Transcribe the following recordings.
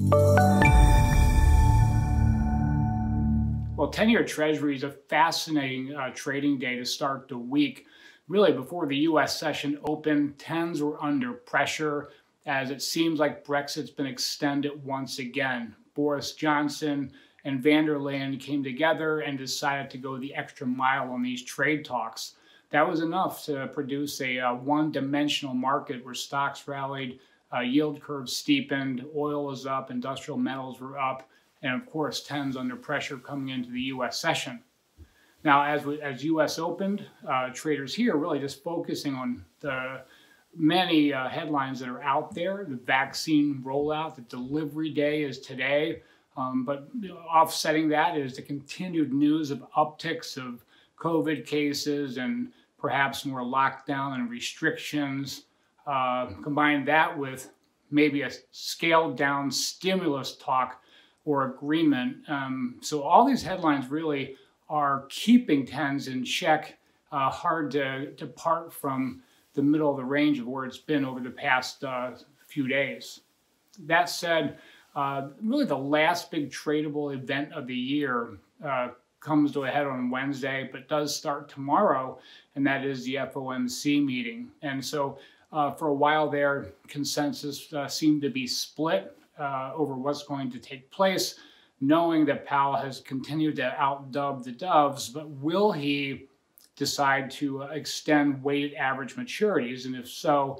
Well, 10-year Treasury is a fascinating trading day to start the week. Really, before the U.S. session opened, 10s were under pressure as it seems like Brexit's been extended once again. Boris Johnson and van der Leyen came together and decided to go the extra mile on these trade talks. That was enough to produce a one-dimensional market where stocks rallied, yield curves steepened, oil was up, industrial metals were up, and of course, 10s under pressure coming into the U.S. session. Now, as U.S. opened, traders here really just focusing on the many headlines that are out there. The vaccine rollout, the delivery day is today, but offsetting that is the continued news of upticks of COVID cases and perhaps more lockdown and restrictions. Combine that with maybe a scaled down stimulus talk or agreement. So all these headlines really are keeping 10s in check, hard to depart from the middle of the range of where it's been over the past few days. That said, really the last big tradable event of the year comes to a head on Wednesday, but does start tomorrow, and that is the FOMC meeting. And so for a while there, consensus seemed to be split over what's going to take place, knowing that Powell has continued to outdub the doves, but will he decide to extend weighted average maturities? And if so,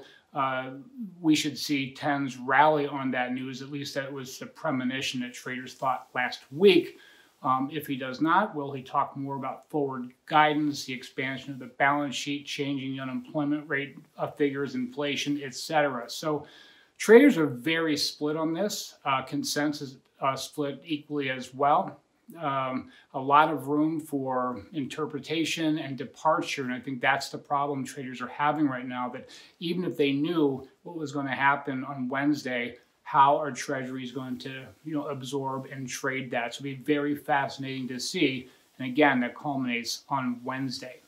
we should see 10s rally on that news. At least that was the premonition that traders thought last week. If he does not, will he talk more about forward guidance, the expansion of the balance sheet, changing the unemployment rate figures, inflation, etc.? So traders are very split on this. Consensus split equally as well. A lot of room for interpretation and departure, and I think that's the problem traders are having right now, that even if they knew what was going to happen on Wednesday, how are treasuries going to absorb and trade that? So it'll be very fascinating to see, and again, that culminates on Wednesday.